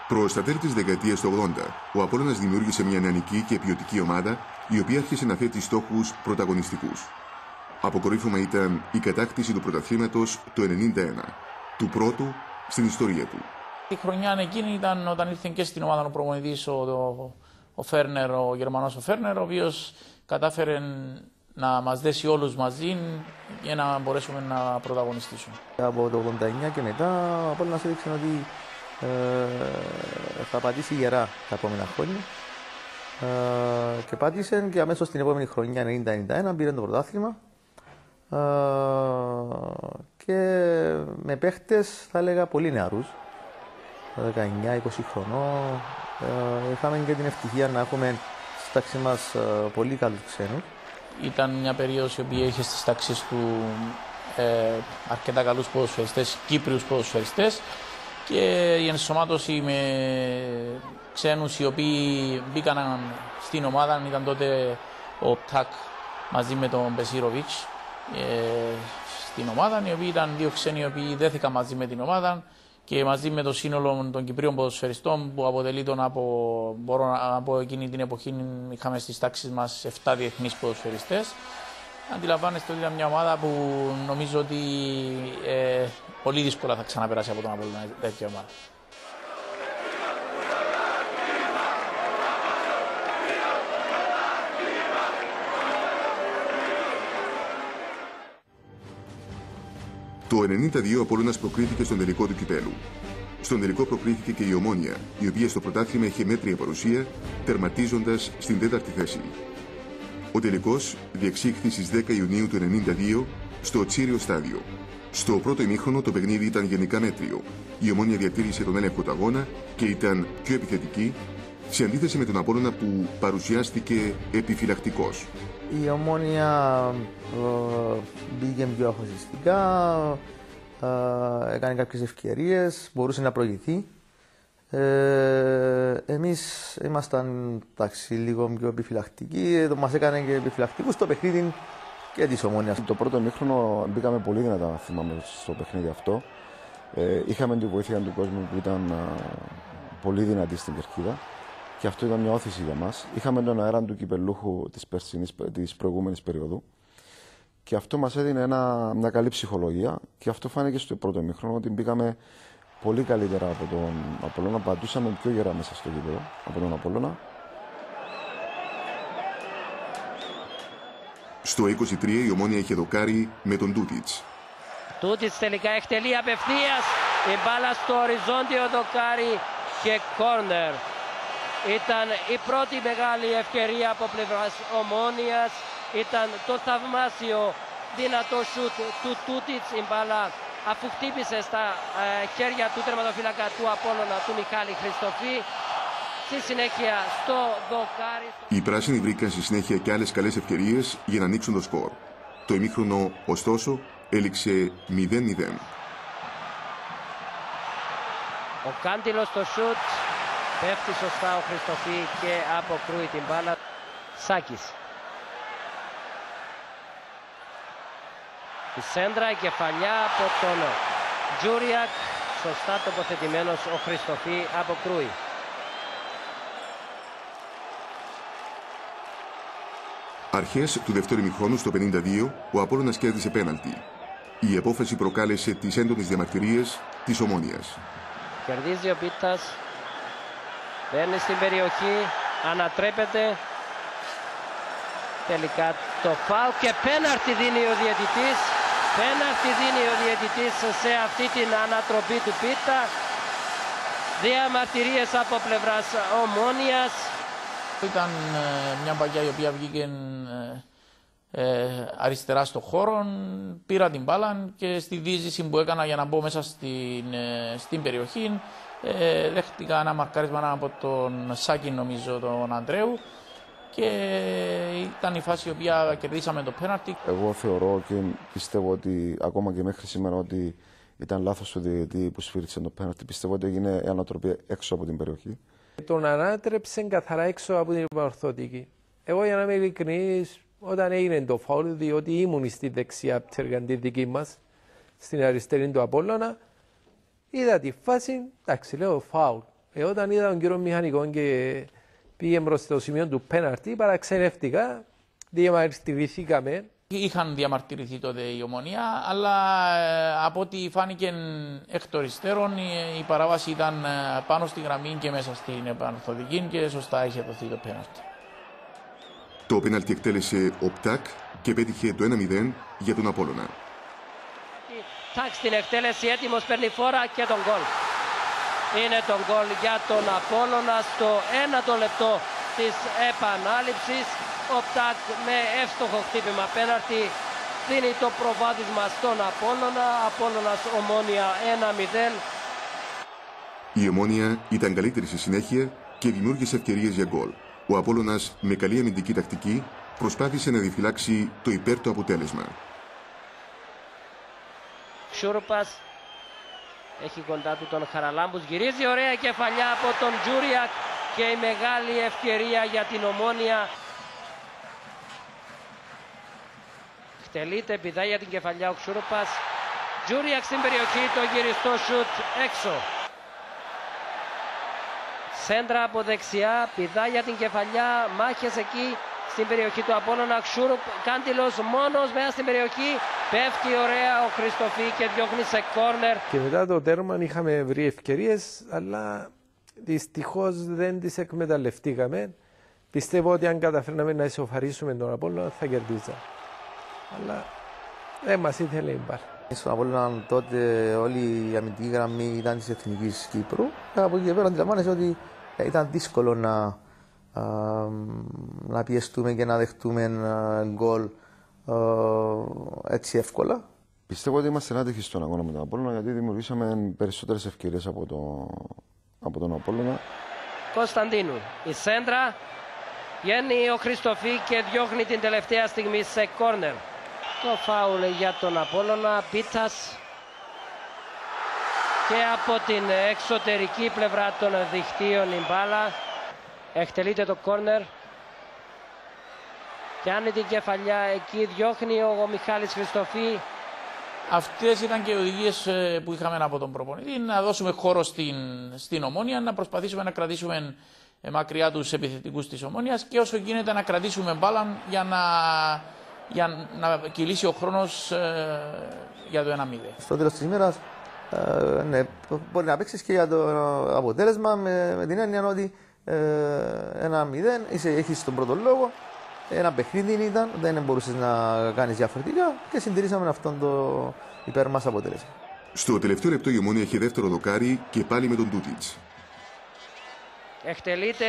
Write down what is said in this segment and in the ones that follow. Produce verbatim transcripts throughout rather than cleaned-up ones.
Προς τα τέλη της δεκαετίας του ογδόντα, ο Απόλλωνας δημιούργησε μια νεανική και ποιοτική ομάδα, η οποία άρχισε να θέτει στόχους πρωταγωνιστικούς. Αποκορύφωμα ήταν η κατάκτηση του πρωταθλήματος το ενενήντα ένα, του πρώτου στην ιστορία του. Η χρονιά εκείνη ήταν όταν ήρθε και στην ομάδα ο προπονητής ο, ο, ο Φέρνερ, ο Γερμανός ο Φέρνερ, ο οποίος κατάφερε να μας δέσει όλους μαζί για να μπορέσουμε να πρωταγωνιστήσουμε. Από το ογδόντα εννιά και μετά ο Απόλλωνας έδειξε ότι ε, θα πατήσει γερά τα επόμενα χρόνια. Ε, και πάτησε και αμέσως την επόμενη χρονιά ενενήντα ενενήντα ένα πήρε το πρωτάθλημα. Ε, και με παίχτες θα έλεγα πολύ νεαρούς, δεκαεννιά είκοσι χρονών. Ε, είχαμε και την ευτυχία να έχουμε στη τάξη μας ε, πολύ καλούς ξένους. Ήταν μια περίοδος η οποία είχε στις τάξεις του ε, αρκετά καλούς ποδοσφαιριστές, Κύπριους ποδοσφαιριστές, και η ενσωμάτωση με ξένους οι οποίοι μπήκαν στην ομάδα ήταν τότε ο Πτάκ μαζί με τον Μπεσίροβιτς ε, στην ομάδα, οι οποίοι ήταν δύο ξένοι οι οποίοι δέθηκαν μαζί με την ομάδα και μαζί με το σύνολο των Κυπρίων ποδοσφαιριστών που αποτελεί τον από, μπορώ να πω, εκείνη την εποχή είχαμε στις τάξεις μας επτά διεθνείς ποδοσφαιριστές. Αντιλαμβάνεστε ότι ήταν μια ομάδα που νομίζω ότι ε, πολύ δύσκολα θα ξαναπεράσει από τον Απόλλωνα τέτοια ομάδα. Το ενενήντα δύο ο Απόλλωνας προκρίθηκε στον τελικό του κυπέλου. Στον τελικό προκρίθηκε και η Ομόνοια, η οποία στο πρωτάθλημα είχε μέτρια παρουσία, τερματίζοντας στην τέταρτη θέση. Ο τελικός διεξήχθη στις δέκα Ιουνίου του ενενήντα δύο στο Τσίριο Στάδιο. Στο πρώτο ημίχρονο το παιχνίδι ήταν γενικά μέτριο. Η Ομόνοια διατήρησε τον έλεγχο του αγώνα και ήταν πιο επιθετική, σε αντίθεση με τον Απόλλωνα που παρουσιάστηκε επιφυλακτικός. Η Ομόνοια ε, μπήκε πιο αποφασιστικά, ε, έκανε κάποιες ευκαιρίες, μπορούσε να προηγηθεί. Ε, εμείς ήμασταν εντάξει, λίγο πιο επιφυλακτικοί, το μας έκανε και επιφυλακτικούς στο παιχνίδι και της Ομόνοιας. Το πρώτο ημίχρονο μπήκαμε πολύ δυνατά, θυμάμαι, στο παιχνίδι αυτό. Ε, είχαμε τη βοήθεια του κόσμου που ήταν α, πολύ δυνατή στην κερκίδα και αυτό ήταν μια όθηση για μας. Είχαμε τον αέρα του κυπελούχου της, περσινής, της προηγούμενης περίοδου και αυτό μας έδινε ένα, μια καλή ψυχολογία και αυτό φάνηκε στο πρώτο ημίχρονο ότι μπήκαμε πολύ καλύτερα από τον Απόλλωνα, πατούσαμε πιο γερά μέσα στο γήπεδο από τον Απόλλωνα. Στο είκοσι τρία η Ομόνοια είχε δοκάρει με τον Τούτιτς. Τούτιτς τελικά εκτελεί απευθείας, η μπάλα στο οριζόντιο δοκάρι και κόρνερ. Ήταν η πρώτη μεγάλη ευκαιρία από πλευράς Ομόνοιας, ήταν το θαυμάσιο δυνατό σουτ του Τούτιτς, η μπάλα αφού χτύπησε στα ε, χέρια του τερματοφύλακα του Απόλλωνα, του Μιχάλη Χριστοφή. Στη συνέχεια στο δοκάρι. Οι πράσινοι βρήκαν στη συνέχεια και άλλες καλές ευκαιρίες για να ανοίξουν το σκορ. Το ημίχρονο, ωστόσο, έληξε μηδέν μηδέν. Ο Κάντιλος στο σουτ, πέφτει σωστά ο Χριστοφή και αποκρούει την μπάλα. Σάκης. Η σέντρα, η κεφαλιά από τον Τζούριακ, σωστά τοποθετημένος ο Χριστοφή, αποκρούει. Αρχές του δεύτερου ημιχρόνου στο πενήντα δύο, ο Απόλλωνας κέρδισε πέναλτι. Η απόφαση προκάλεσε τις έντονες διαμαρτυρίες της Ομόνοιας. Κερδίζει ο Πίτας, μπαίνει στην περιοχή, ανατρέπεται. Τελικά το φάουλ και πέναλτι δίνει ο διαιτητής. Πέναλτι δίνει ο διαιτητής σε αυτή την ανατροπή του Πίτα. Διαμαρτυρίες από πλευράς Ομόνοιας. Ήταν ε, μια μπαγιά η οποία βγήκε ε, ε, αριστερά στο χώρο, πήρα την μπάλα και στη δίζηση που έκανα για να μπω μέσα στην, ε, στην περιοχή ε, δέχτηκα ένα μαρκάρισμα από τον Σάκη, νομίζω, τον Αντρέου, και ήταν η φάση η οποία κερδίσαμε το πέναλτι. Εγώ θεωρώ και πιστεύω ότι ακόμα και μέχρι σήμερα ότι ήταν λάθος του διαιτητή που σφύριξε το πέναλτι. Πιστεύω ότι έγινε η ανατροπή έξω από την περιοχή. Τον ανάτρεψε καθαρά έξω από την επανορθωτική. Εγώ, για να είμαι ειλικρινής, όταν έγινε το φάουλ, διότι ήμουν στη δεξιά πτέρυγα τη δική μας, στην αριστερή του Απόλλωνα, είδα τη φάση, εντάξει, λέω φάουλ. Ε, όταν είδα τον κύριο Μηχανικό και πήγε προς το σημείο του πέναρτη, παραξενεύτηκα, διαμαρτυρηθήκαμε. Είχαν διαμαρτυρηθεί τότε η Ομονία, αλλά ε, από ό,τι φάνηκε εκ των υστέρων η, η παράβαση ήταν ε, πάνω στη γραμμή και μέσα στην επανορθωτική και σωστά είχε δοθεί το πέναλτι. Το πέναλτι εκτέλεσε ο Πτάκ και πέτυχε το ένα μηδέν για τον Απόλλωνα. Πτάκ στην εκτέλεση, έτοιμος, παίρνει φόρα και τον γκολ. Είναι τον γκολ για τον Απόλλωνα στο ένατο λεπτό της επανάληψης. Ο Πτάκ με εύστοχο χτύπημα πέναρτι δίνει το προβάδισμα στον Απόλλωνα. Απόλλωνας Ομόνια ένα μηδέν. Η Ομόνια ήταν καλύτερη στη συνέχεια και δημιούργησε ευκαιρίες για γκολ. Ο Απόλλωνας με καλή αμυντική τακτική προσπάθησε να διαφυλάξει το υπέρ του αποτέλεσμα. Σούρουπας έχει κοντά του τον Χαραλάμπους, γυρίζει ωραία κεφαλιά από τον Τζούριακ και η μεγάλη ευκαιρία για την Ομόνια. Εκτελείται, πηδάει για την κεφαλιά ο Σούρουπας. Τζούριακ στην περιοχή, το γυριστό σουτ έξω. Σέντρα από δεξιά, πηδάει για την κεφαλιά, μάχες εκεί στην περιοχή του Απόλλωνα. Ξούρουπ, Κάντιλος μόνος μέσα στην περιοχή, πέφτει ωραία ο Χριστοφή και διώχνει σε κόρνερ. Και μετά το τέρμα είχαμε βρει ευκαιρίες, αλλά δυστυχώς δεν τις εκμεταλλευτήκαμε. Πιστεύω ότι αν καταφέρναμε να ισοφαρίσουμε τον Απόλλωνα θα κερδίζαμε. Αλλά δεν μας ήθελε η μπάλα. Στον Απόλλωνα τότε όλη η αμυντική γραμμή ήταν της Εθνικής Κύπρου. Από εκεί και πέρα αντιλαμβάνεσαι ότι ήταν δύσκολο να, α, να πιεστούμε και να δεχτούμε γκολ έτσι εύκολα. Πιστεύω ότι είμαστε άτυχοι στον αγώνα με τον Απόλλωνα, γιατί δημιουργήσαμε περισσότερες ευκαιρίες από, το, από τον Απόλλωνα. Κωνσταντίνου, η σέντρα, βγαίνει ο Χριστοφή και διώχνει την τελευταία στιγμή σε κόρνερ. Το φάουλ για τον Απόλλωνα, Πίτσας. Και από την εξωτερική πλευρά των δικτύων η μπάλα. Εκτελείται το κόρνερ. Κάνει την κεφαλιά εκεί, διώχνει ο Μιχάλης Χριστοφή. Αυτές ήταν και οι οδηγίες που είχαμε από τον προπονητή, να δώσουμε χώρο στην, στην Ομόνια, να προσπαθήσουμε να κρατήσουμε μακριά τους επιθετικούς της Ομόνιας και όσο γίνεται να κρατήσουμε μπάλαν για να, για να κυλήσει ο χρόνος ε, για το ένα μηδέν. Στο τέλος της ημέρας ε, ναι, μπορεί να παίξεις και για το αποτέλεσμα με, με την έννοια ότι ε, ένα μηδέν, έχεις τον πρώτο λόγο, ένα παιχνίδι ήταν, δεν μπορούσες να κάνεις διαφορετικά και συντηρήσαμε αυτόν το υπέρ μας αποτέλεσμα. Στο τελευταίο λεπτό η Ομόνια είχε δεύτερο δοκάρι και πάλι με τον Τούτιτς. Εκτελείται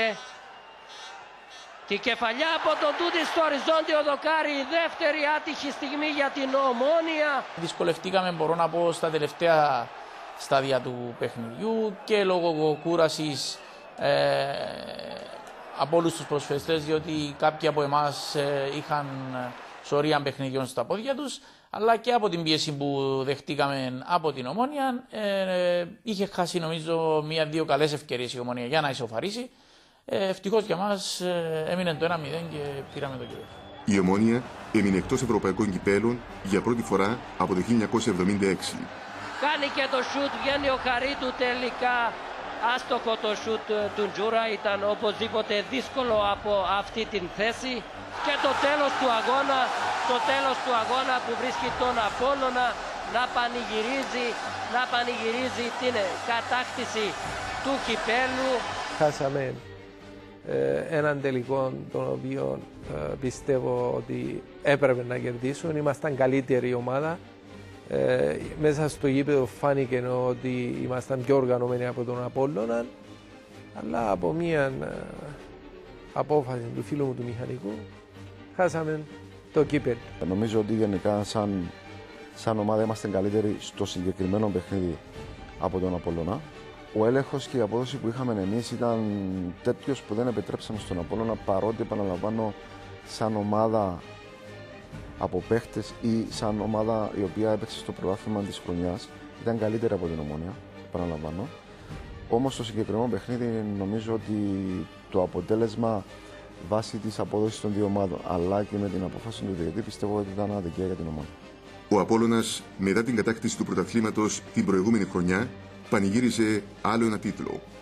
τη κεφαλιά από τον Τούτιτς στο οριζόντιο δοκάρι, η δεύτερη άτυχη στιγμή για την Ομόνια. Δυσκολευτήκαμε, μπορώ να πω, στα τελευταία στάδια του παιχνιδιού και λόγω κούρασης ε, από όλους τους προσφεστές, διότι κάποιοι από εμάς ε, είχαν σωρία παιχνιδιών στα πόδια τους, αλλά και από την πίεση που δεχτήκαμε από την Ομόνια. Ε, είχε χάσει νομίζω μία-δύο καλές ευκαιρίες η Ομόνια για να ισοφαρίσει. Ε, ευτυχώς για μας ε, έμεινε το ένα μηδέν και πήραμε το κύπελλο. Η Ομόνια έμεινε εκτός ευρωπαϊκών κυπέλλων για πρώτη φορά από το χίλια εννιακόσια εβδομήντα έξι. Κάνει και το σουτ, βγαίνει ο Χαρίτου τελικά. Άστοχο το σουτ του Τζούρα, ήταν οπωσδήποτε δύσκολο από αυτή την θέση. Και το τέλος του αγώνα, το τέλος του αγώνα που βρίσκει τον Απόλλωνα να πανηγυρίζει, να πανηγυρίζει την κατάκτηση του κυπέλλου. Χάσαμε ε, έναν τελικό τον οποίο ε, πιστεύω ότι έπρεπε να κερδίσουν. Ήμασταν καλύτερη ομάδα. Ε, μέσα στο γήπεδο φάνηκε ότι ήμασταν πιο οργανωμένοι από τον Απόλλωνα, αλλά από μια ε, απόφαση του φίλου μου του μηχανικού χάσαμε το κύπελλο. Νομίζω ότι γενικά σαν, σαν ομάδα είμαστε καλύτεροι στο συγκεκριμένο παιχνίδι από τον Απόλλωνα. Ο έλεγχος και η απόδοση που είχαμε εμείς ήταν τέτοιος που δεν επιτρέψαμε στον Απόλλωνα, παρότι επαναλαμβάνω σαν ομάδα από παίχτες ή σαν ομάδα η οποία έπαιξε στο πρωτάθλημα της χρονιάς ήταν καλύτερη από την Ομόνια, επαναλαμβάνω. Όμως στο συγκεκριμένο παιχνίδι νομίζω ότι το αποτέλεσμα βάσει της απόδοσης των δύο ομάδων αλλά και με την απόφαση του διαιτητή πιστεύω ότι ήταν αδικία για την Ομόνια. Ο Απόλλωνας μετά την κατάκτηση του πρωταθλήματος την προηγούμενη χρονιά πανηγύριζε άλλο ένα τίτλο.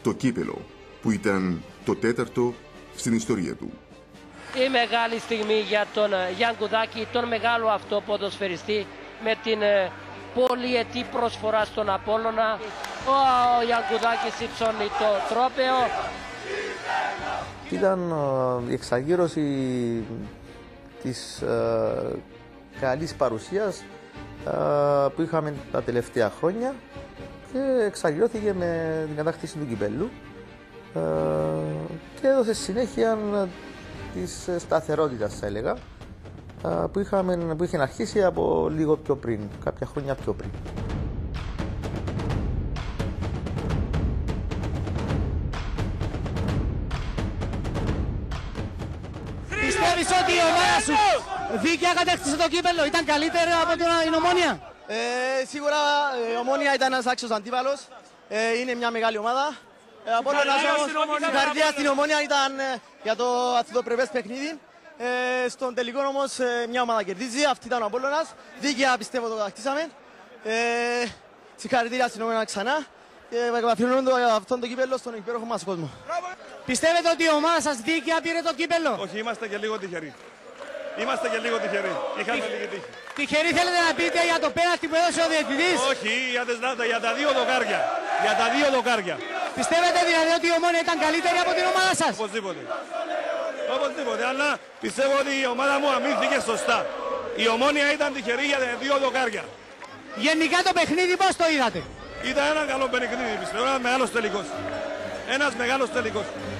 το κύπελο που ήταν το τέταρτο στην ιστορία του. Η μεγάλη στιγμή για τον Γιάνν Κουδάκη, τον μεγάλο αυτό ποδοσφαιριστή με την πολυετή προσφορά στον Απόλλωνα. Ο, ο Γιάνν Κουδάκης υψώνει το τρόπαιο. Ήταν η εξαγύρωση της ε, καλής παρουσίας ε, που είχαμε τα τελευταία χρόνια και εξαγειρώθηκε με την κατάκτηση του κυπέλλου ε, και έδωσε συνέχεια της σταθερότητας, θα έλεγα, ε, που, είχαμε, που είχε αρχίσει από λίγο πιο πριν, κάποια χρόνια πιο πριν. Πιστεύεις ότι η ομάδα σου δίκαια κατέκτησε το κύπελλο, ήταν καλύτερο από την Ομόνια? Ε, σίγουρα η Ομόνια ήταν ένας άξιος αντίπαλος, ε, είναι μια μεγάλη ομάδα. Ε, από όλο συγχαρητήρια στην Ομόνια, ήταν ε, για το αθλητοπρεπές παιχνίδι. Ε, στον τελικό όμως ε, μια ομάδα κερδίζει, αυτή ήταν ο Απόλλωνας. Δίκαια πιστεύω το κατακτήσαμε. Ε, συγχαρητήρια στην Ομόνια ξανά. Και επαφιερώνω αυτόν το κύπελλο στον υπέροχο μας κόσμο. Πιστεύετε ότι η ομάδα σας δίκαια πήρε το κύπελλο? Όχι, είμαστε και λίγο τυχεροί. Είμαστε και λίγο τυχεροί. Είχαμε Τι... λίγη τύχη. Τυχεροί θέλετε να πείτε για το πέναλτι που έδωσε ο διαιτητής? Όχι, για, τις, για τα δύο δοκάρια. Για τα δύο δοκάρια. Πιστεύετε δηλαδή ότι η Ομόνια ήταν καλύτερη από την ομάδα σας? Οπωσδήποτε. Οπωσδήποτε. Αλλά πιστεύω ότι η ομάδα μου αμήνθηκε σωστά. Η Ομόνια ήταν τυχερή για τα δύο δοκάρια. Γενικά το παιχνίδι πώς το είδατε? Ήταν ένα καλό παιχνίδι, πιστεύω. Ένας μεγάλος τελικός. Ένας μεγάλος τελικός.